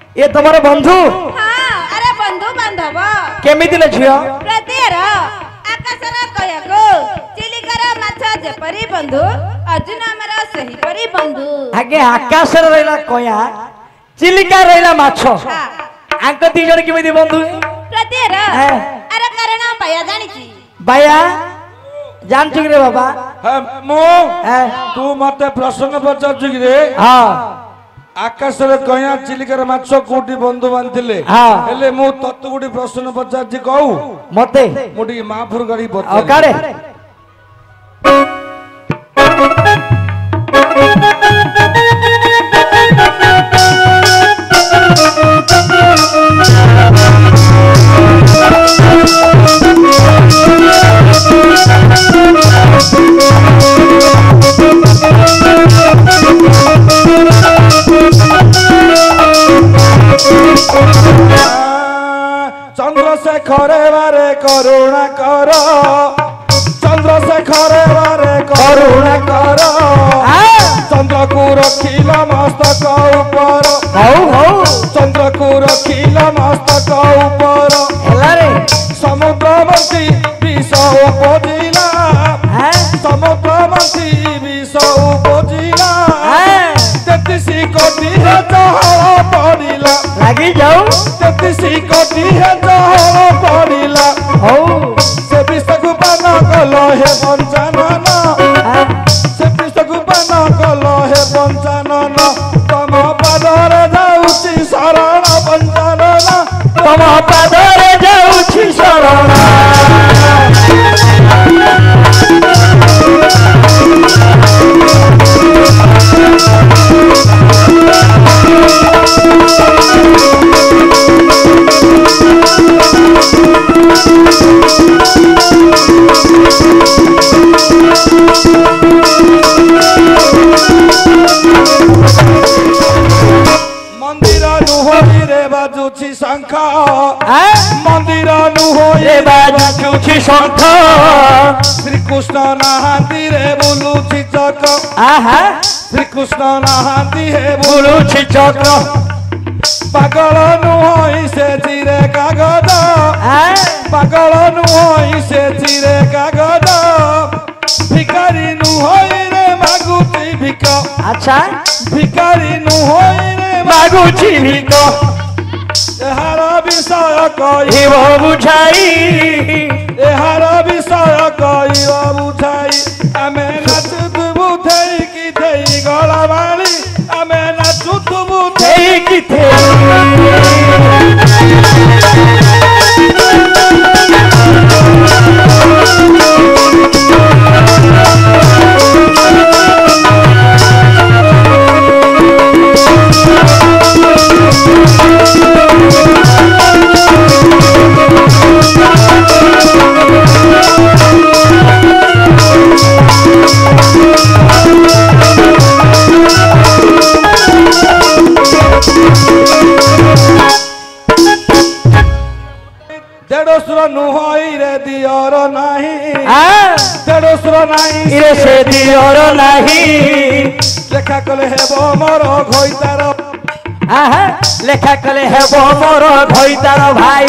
ये तुम्हारे बंधु? हाँ अरे बंधु बांधव केमिति ले झियो? प्रतियर आकाशर कहको चिलिकर माछ जेपरी बंधु अर्जुन हमर सही परी बंधु। आगे आकाशर रहला कया चिलिका रहला माछ आंक दी जण केमिति बंधु? प्रतियर अरे कारण बाया जानिची बाया जानछु रे बाबा? मो तू मते प्रश्न पचारछु कि रे? हां आकाश रे कया चिलिकर माछ कोठी बंधु बांधिले हेले मु तत्त गुडी प्रश्न पचारछि कहू मते मोटी माफुर गाड़ी ओ पचार कारे चंद्रशेखर बारे करुणा कर चंद्रशेखर बारे करुणा कर चंद्र को रखिला मस्तक ऊपर चंद्र को रखिला मस्तक ऊपर समुद्र मंत्री विष उपजिला समुद्र मंत्री विष उपजिला 33 कोटी जहर पड़िला लागी जाऊ 33 कोटी जहर पड़िला से विष को पान कल हे पंचानन से विष को पान कल हे पंचानन तम पादरे जाउछि शरण पंचानन तम पादरे जाउछि शरण मंदिर नुहरी रे बाजुछि शंख मंदिर नुहरी बाजुछि शंख श्री कृष्ण नाहांती रे बुलुछि चक्र श्री कृष्ण नाहांती हे बुलुछि चक्र पागल नुहई से चिरे कागज पागल नुहई से चिरे कागज भिखारी नुहई रे मागुछि भिख अच्छा भिखारी नुहई रे मागुछि भिख एहार विषय कहिब बुझाई एहार विषय कहिब बुझाई आमे नाचुथुबु थई कि थई गला बाली आमे नाचुथुबु थई कि देड़सुर नुहई रे दियर नाही देड़सुर नाही रे से दियर नाही लेखा कले हेबो मोर घोइतार लेखा कले हेबो मोर घोइतार भाई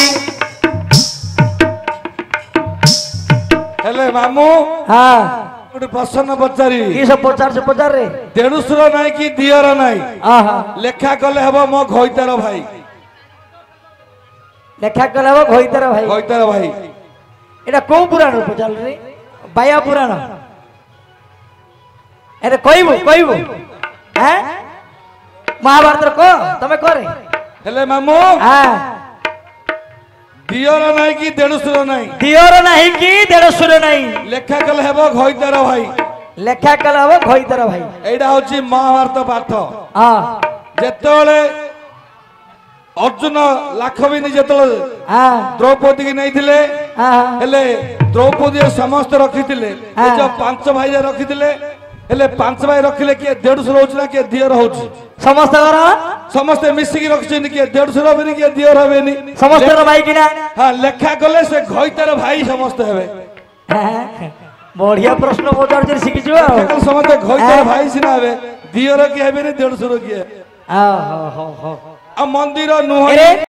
हेले मामू गोटे प्रश्न पचारि ई सब पचार रे देड़सुर नाही कि दियर नाही लेखा कले हेबो मो घोइतार भाई लेखा कले हेबो घोइतार भाई एटा को पुराण पचाल रे बाया पुराण अरे कहबो हैं महाभारत को तमे करे हेले मामू दियर नाही कि देड़सुर नाही दियर नाही कि देड़सुर नाही लेखा कले हेबो घोइतार भाई लेखा कले हेबो घोइतार भाई एडा होची महाभारत पाठ जेतोले अर्जुन लाखबिनी जेतोले द्रौपदी की नहीं थिले हेले द्रौपदी समस्त रखिथिले ए जो पांच भाई रखिथिले हेले पांच भाई रखिले के 150 होछ ना के दियर होछ समस्त करा समस्त मिसी की रखछन के 150 बेनी के दियर हबेनी समस्त रो भाई किना हां लेखा गले से घोइतार भाई समस्त हेबे बढ़िया प्रश्न पचार जे सिखि जो समस्त घोइतार भाई सिना हेबे दियर के हेबेनी 150 के हो आ मंदिर नुहरी